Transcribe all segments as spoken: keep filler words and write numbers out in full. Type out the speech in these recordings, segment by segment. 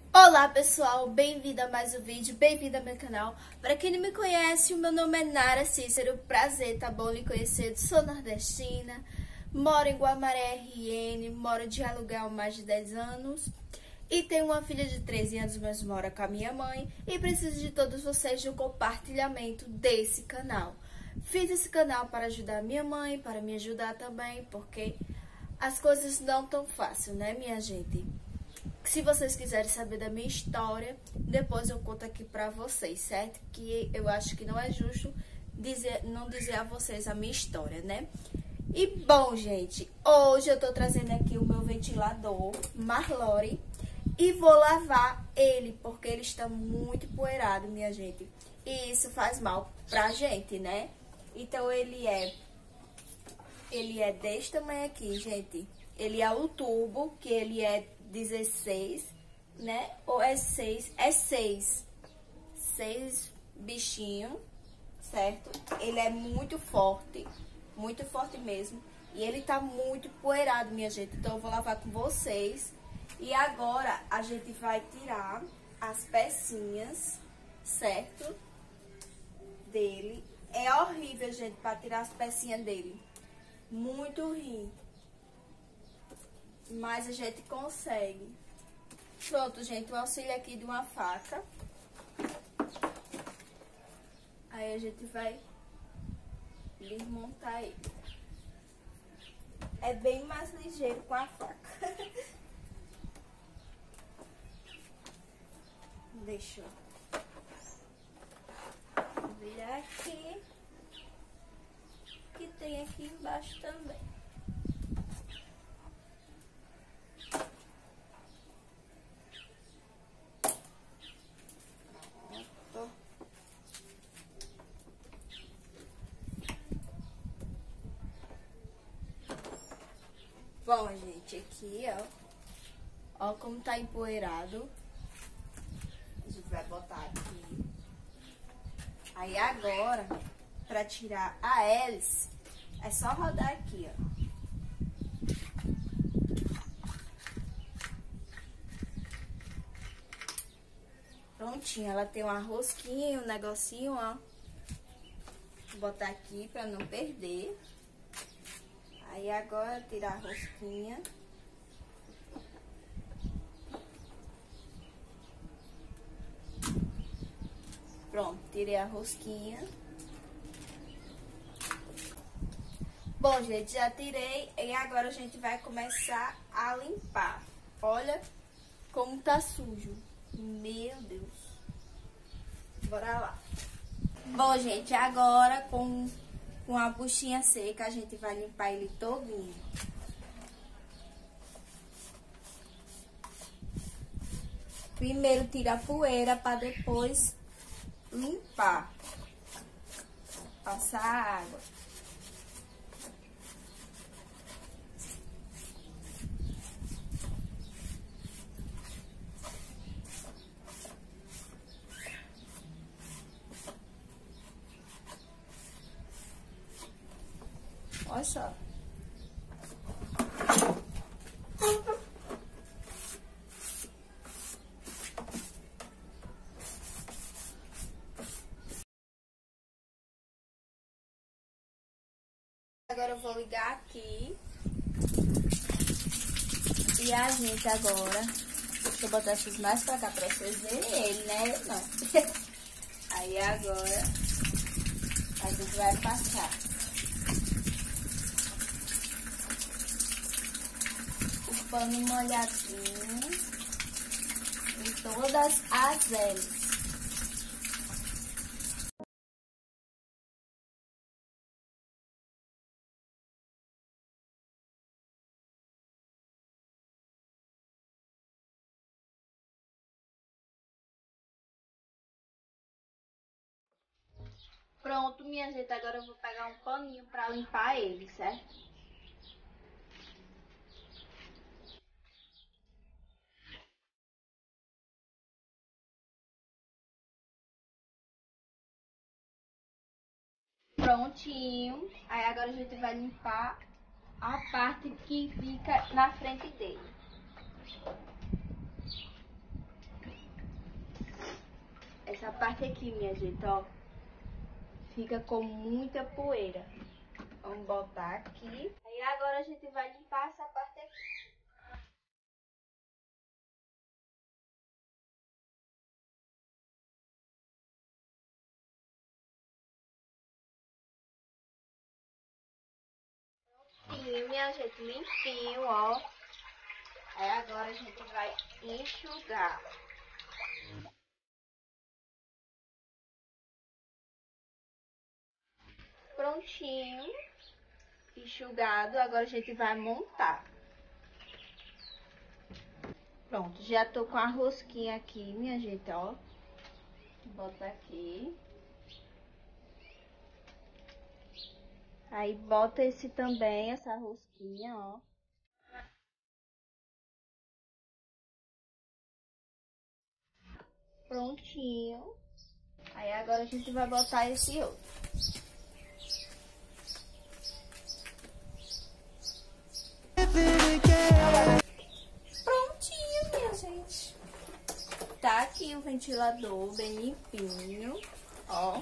Olá pessoal, bem-vindo a mais um vídeo, bem-vindo ao meu canal. Para quem não me conhece, o meu nome é Nara Cícero, prazer, tá bom lhe conhecer? Sou nordestina, moro em Guamaré, R N, moro de aluguel há mais de dez anos e tenho uma filha de treze anos, mas mora com a minha mãe e preciso de todos vocês no compartilhamento desse canal. Fiz esse canal para ajudar minha mãe, para me ajudar também, porque as coisas não tão fáceis, né, minha gente? Se vocês quiserem saber da minha história, depois eu conto aqui pra vocês, certo? Que eu acho que não é justo dizer, não dizer a vocês a minha história, né? E bom, gente, hoje eu tô trazendo aqui o meu ventilador Marlore e vou lavar ele, porque ele está muito empoeirado, minha gente. E isso faz mal pra gente, né? Então ele é, ele é desse tamanho aqui, gente. Ele é o tubo, que ele é dezesseis, né? Ou é seis? É seis. Seis bichinhos, certo? Ele é muito forte, muito forte mesmo. E ele tá muito poeirado, minha gente. Então eu vou lavar com vocês. E agora a gente vai tirar as pecinhas, certo? Dele. É horrível, gente, pra tirar as pecinhas dele. Muito ruim. Mas a gente consegue. Pronto, gente, o auxílio aqui de uma faca. Aí a gente vai desmontar ele. É bem mais ligeiro com a faca. Deixa eu virar aqui. Que tem aqui embaixo também. Bom, gente, aqui, ó. Ó como tá empoeirado. A gente vai botar aqui. Aí agora, pra tirar a hélice, é só rodar aqui, ó. Prontinho, ela tem uma rosquinha, um negocinho, ó. Vou botar aqui pra não perder. Aí agora tirar a rosquinha. Pronto, tirei a rosquinha. Bom, gente, já tirei e agora a gente vai começar a limpar. Olha como tá sujo. Meu Deus. Bora lá. Bom, gente, agora com... Com a buchinha seca, a gente vai limpar ele todinho. Primeiro tira a poeira para depois limpar. Passar a água. Olha só. Agora eu vou ligar aqui. E a gente agora... Deixa eu botar esses mais pra cá pra vocês verem ele, né? Eu não. Aí agora a gente vai passar o pano molhadinho em todas as hélices. Pronto, minha gente, agora eu vou pegar um paninho pra limpar ele, certo? Prontinho. Aí agora a gente vai limpar a parte que fica na frente dele. essa parte aqui, minha gente, ó, fica com muita poeira. Vamos botar aqui. Aí agora a gente vai limpar essa parte aqui. Prontinho, minha gente, limpinho, ó. Aí agora a gente vai enxugar. Prontinho, enxugado, agora a gente vai montar. Pronto, já tô com a rosquinha aqui, minha gente, ó. Bota aqui. Aí bota esse também, essa rosquinha, ó. Prontinho. Aí agora a gente vai botar esse outro. Prontinho, minha gente. Tá aqui o ventilador bem limpinho, ó.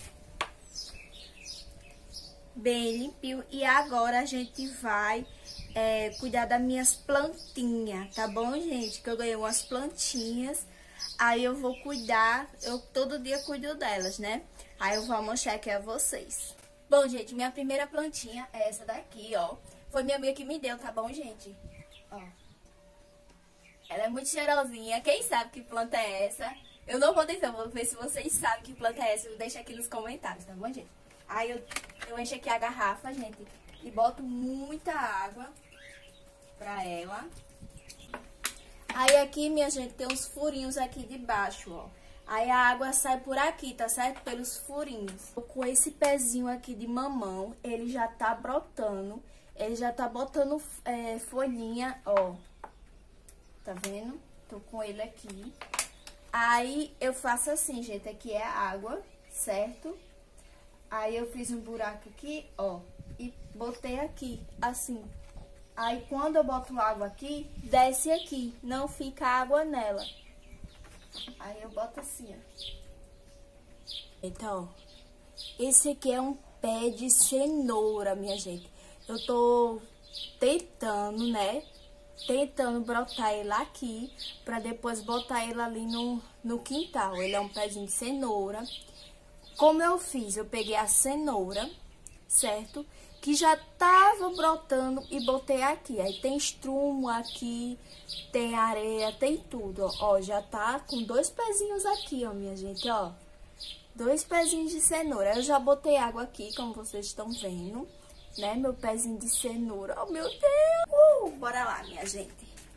Bem limpinho. E agora a gente vai é, cuidar das minhas plantinhas, tá bom, gente? Que eu ganhei umas plantinhas. Aí eu vou cuidar, eu todo dia cuido delas, né? Aí eu vou mostrar aqui a vocês. Bom, gente, minha primeira plantinha é essa daqui, ó. Foi minha amiga que me deu, tá bom, gente? Ó. Ela é muito cheirosinha. Quem sabe que planta é essa? Eu não vou dizer, vou ver se vocês sabem que planta é essa. Deixa aqui nos comentários, tá bom, gente? Aí eu, eu encho aqui a garrafa, gente, e boto muita água pra ela. Aí aqui, minha gente, tem uns furinhos aqui debaixo, ó. Aí a água sai por aqui, tá certo? Pelos furinhos. Com esse pezinho aqui de mamão, ele já tá brotando. Ele já tá botando é, folhinha, ó. Tá vendo? Tô com ele aqui. Aí eu faço assim, gente. Aqui é a água, certo? Aí eu fiz um buraco aqui, ó. E botei aqui, assim. Aí, quando eu boto água aqui, desce aqui. Não fica água nela. Aí, eu boto assim, ó. Então, ó. Esse aqui é um pé de cenoura, minha gente. Eu tô tentando, né? Tentando brotar ele aqui. Pra depois botar ele ali no, no quintal. Ele é um pezinho de cenoura. Como eu fiz? Eu peguei a cenoura, certo? Que já tava brotando e botei aqui. Aí tem estrumo aqui, tem areia, tem tudo, ó. Ó, já tá com dois pezinhos aqui, ó, minha gente, ó. Dois pezinhos de cenoura. Eu já botei água aqui, como vocês estão vendo, né? Meu pezinho de cenoura. Oh, meu Deus! Uh, bora lá, minha gente.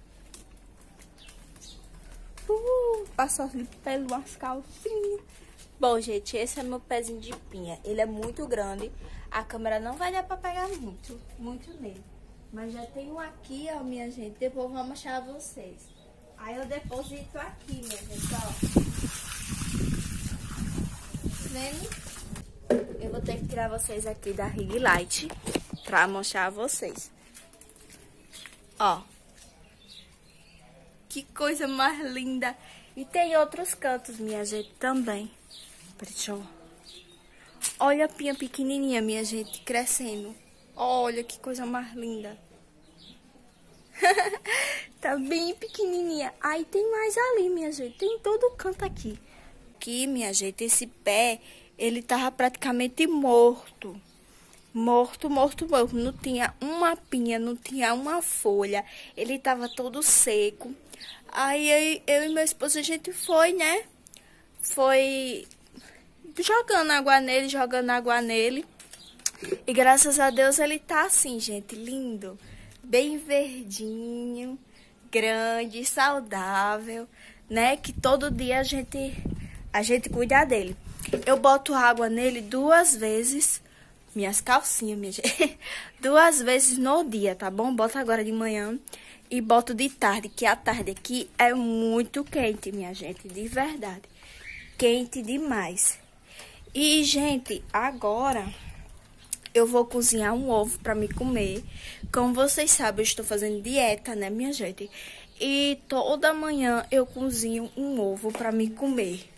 Uh, passou ali pelas calcinhas. Bom, gente, esse é meu pezinho de pinha. Ele é muito grande. A câmera não vai dar pra pegar muito, muito nele. Mas já tem um aqui, ó, minha gente. Depois eu vou mostrar a vocês. Aí eu deposito aqui, minha gente, ó. Vendo? Eu vou ter que tirar vocês aqui da ring light pra mostrar a vocês. Ó. Que coisa mais linda. E tem outros cantos, minha gente, também. Deixa eu... Olha a pinha pequenininha, minha gente, crescendo. Olha que coisa mais linda. Tá bem pequenininha. Aí tem mais ali, minha gente. Tem todo o canto aqui. Aqui, minha gente, esse pé, ele tava praticamente morto. Morto, morto, morto. Não tinha uma pinha, não tinha uma folha. Ele tava todo seco. Aí eu e meu esposo, a gente foi, né? Foi... jogando água nele, jogando água nele. E graças a Deus ele tá assim, gente, lindo. Bem verdinho, grande, saudável, né? Que todo dia a gente, a gente cuida dele. Eu boto água nele duas vezes. Minhas calcinhas, minha gente. Duas vezes no dia, tá bom? Boto agora de manhã e boto de tarde, que a tarde aqui é muito quente, minha gente, de verdade. Quente demais. E, gente, agora eu vou cozinhar um ovo pra me comer. Como vocês sabem, eu estou fazendo dieta, né, minha gente? E toda manhã eu cozinho um ovo pra me comer.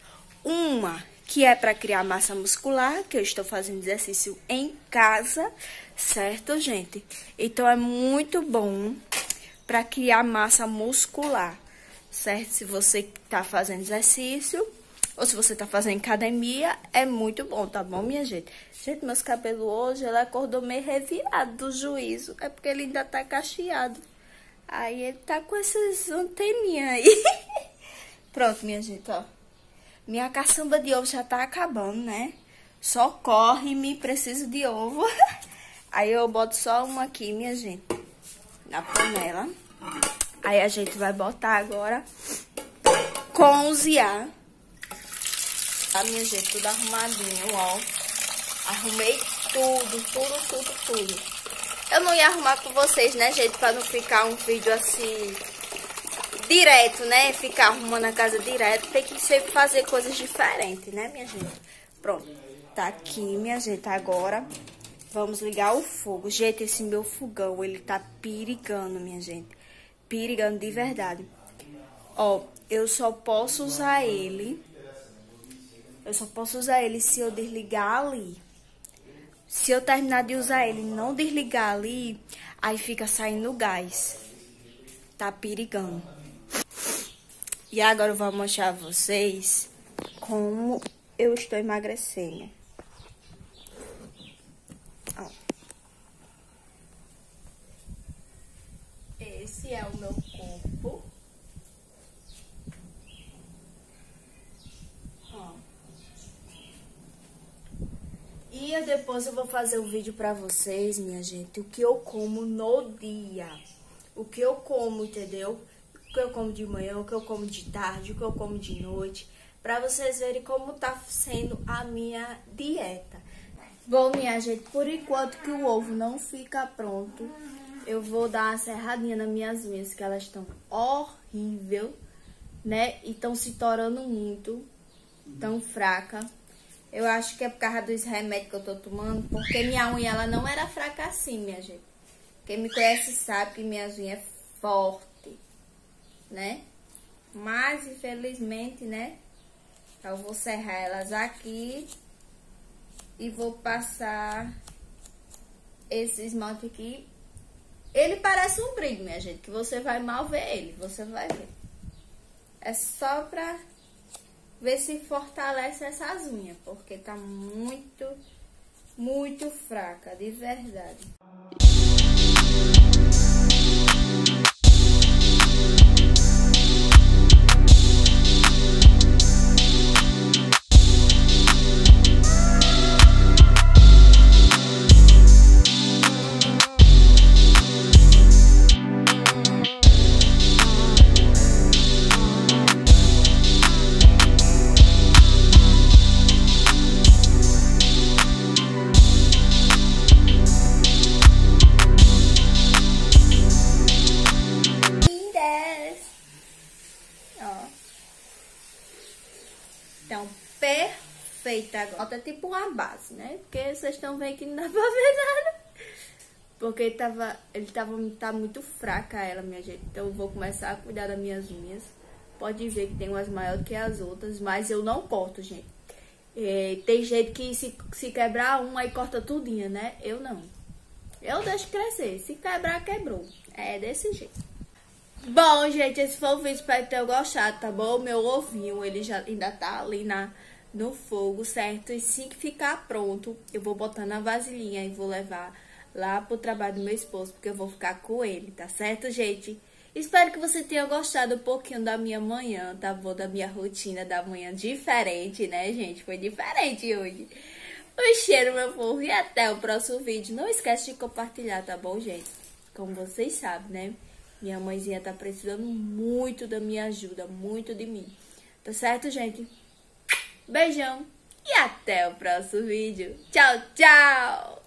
Uma que é para criar massa muscular, que eu estou fazendo exercício em casa, certo, gente? Então, é muito bom para criar massa muscular, certo? Se você tá fazendo exercício ou se você tá fazendo academia, é muito bom, tá bom, minha gente? Gente, meus cabelos hoje, ela acordou meio revirado do juízo, é porque ele ainda tá cacheado. Aí ele tá com essas anteninhas aí. Pronto, minha gente, ó. Minha caçamba de ovo já tá acabando, né? Só corre-me, preciso de ovo. Aí eu boto só uma aqui, minha gente, na panela. Aí a gente vai botar agora cozinhar. Tá, minha gente, tudo arrumadinho, ó. Arrumei tudo, tudo, tudo, tudo. Eu não ia arrumar com vocês, né, gente? Pra não ficar um vídeo assim direto, né? Ficar arrumando a casa direto. Tem que sempre fazer coisas diferentes, né, minha gente? Pronto. Tá aqui, minha gente. Agora vamos ligar o fogo. Gente, esse meu fogão, ele tá perigando, minha gente. Perigando de verdade. Ó, eu só posso usar ele. Eu só posso usar ele se eu desligar ali. Se eu terminar de usar ele e não desligar ali, aí fica saindo gás. Tá perigando. E agora eu vou mostrar a vocês como eu estou emagrecendo. Ó. Esse é o meu corpo. Ó. E eu depois eu vou fazer um vídeo pra vocês, minha gente, o que eu como no dia. O que eu como, entendeu? O que eu como de manhã, o que eu como de tarde, o que eu como de noite. Pra vocês verem como tá sendo a minha dieta. Bom, minha gente, por enquanto que o ovo não fica pronto, eu vou dar uma serradinha nas minhas unhas, que elas estão horrível, né? E estão se torando muito, tão fraca. Eu acho que é por causa dos remédios que eu tô tomando, porque minha unha, ela não era fraca assim, minha gente. Quem me conhece sabe que minhas unhas é forte, né? Mas, infelizmente, né? Eu vou serrar elas aqui e vou passar esse esmalte aqui. Ele parece um brilho, minha gente, que você vai mal ver ele, você vai ver. É só pra ver se fortalece essas unhas, porque tá muito, muito fraca, de verdade. Então, perfeita agora. É tipo uma base, né? Porque vocês estão vendo que não dá pra ver nada. Porque tava, ele tava, tá muito fraca ela, minha gente. Então, eu vou começar a cuidar das minhas unhas. Pode ver que tem umas maiores que as outras, mas eu não corto, gente. É, tem gente que se, se quebrar uma, aí corta tudinha, né? Eu não. Eu deixo crescer. Se quebrar, quebrou. É desse jeito. Bom, gente, esse foi o vídeo, espero ter gostado, tá bom? Meu ovinho, ele já ainda tá ali na, no fogo, certo? E se ficar pronto, eu vou botar na vasilhinha e vou levar lá pro trabalho do meu esposo, porque eu vou ficar com ele, tá certo, gente? Espero que você tenha gostado um pouquinho da minha manhã, tá bom? Da minha rotina da manhã diferente, né, gente? Foi diferente hoje. Um cheiro, meu povo, e até o próximo vídeo. Não esquece de compartilhar, tá bom, gente? Como vocês sabem, né? Minha mãezinha tá precisando muito da minha ajuda, muito de mim. Tá certo, gente? Beijão e até o próximo vídeo. Tchau, tchau!